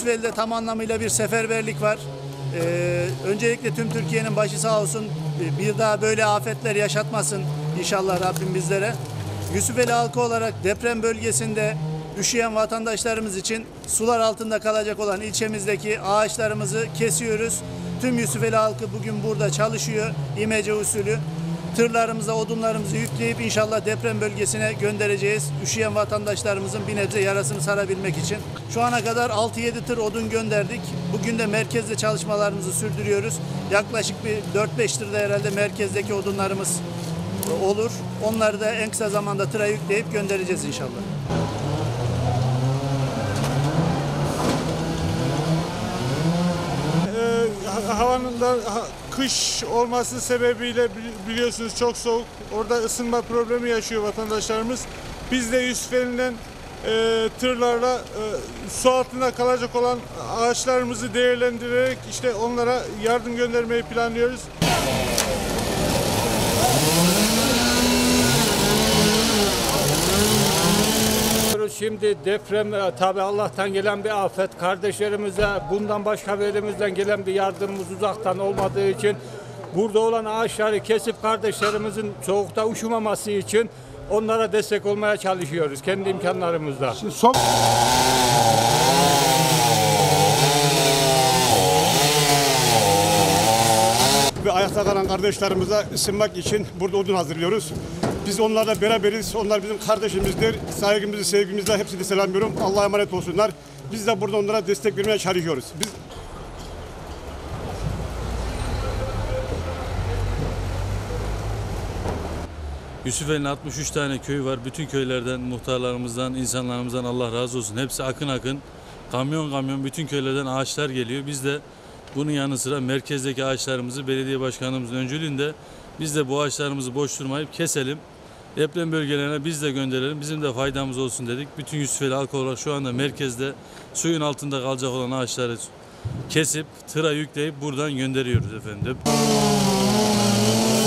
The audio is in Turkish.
Yusufeli'de tam anlamıyla bir seferberlik var. Öncelikle tüm Türkiye'nin başı sağ olsun. Bir daha böyle afetler yaşatmasın inşallah Rabbim bizlere. Yusufeli halkı olarak deprem bölgesinde üşüyen vatandaşlarımız için sular altında kalacak olan ilçemizdeki ağaçlarımızı kesiyoruz. Tüm Yusufeli halkı bugün burada çalışıyor. İmece usulü. Tırlarımıza odunlarımızı yükleyip inşallah deprem bölgesine göndereceğiz. Üşüyen vatandaşlarımızın bir nebze yarasını sarabilmek için. Şu ana kadar 6-7 tır odun gönderdik. Bugün de merkezde çalışmalarımızı sürdürüyoruz. Yaklaşık bir 4-5 tırda herhalde merkezdeki odunlarımız olur. Onları da en kısa zamanda tıra yükleyip göndereceğiz inşallah. Havanın da kış olması sebebiyle biliyorsunuz çok soğuk. Orada ısınma problemi yaşıyor vatandaşlarımız. Biz de Yusufeli'nden tırlarla su altında kalacak olan ağaçlarımızı değerlendirerek işte onlara yardım göndermeyi planlıyoruz. Şimdi deprem tabi Allah'tan gelen bir afet. Kardeşlerimize bundan başka bir elimizden gelen bir yardımımız uzaktan olmadığı için burada olan ağaçları kesip kardeşlerimizin soğukta üşümeması için onlara destek olmaya çalışıyoruz kendi imkanlarımızla. Ve ayakta kalan kardeşlerimize ısınmak için burada odun hazırlıyoruz. Biz onlarla beraberiz. Onlar bizim kardeşimizdir. Saygımızı, sevgimizle hepsini selamlıyorum. Allah'a emanet olsunlar. Biz de burada onlara destek vermeye çalışıyoruz. Yusufeli'nin 63 tane köyü var. Bütün köylerden, muhtarlarımızdan, insanlarımızdan Allah razı olsun. Hepsi akın akın, kamyon kamyon bütün köylerden ağaçlar geliyor. Biz de bunun yanı sıra merkezdeki ağaçlarımızı belediye başkanımızın öncülüğünde biz de bu ağaçlarımızı boş durmayıp keselim. Deprem bölgelerine biz de gönderelim. Bizim de faydamız olsun dedik. Bütün Yusufeli halkı olarak şu anda merkezde suyun altında kalacak olan ağaçları kesip tıra yükleyip buradan gönderiyoruz efendim.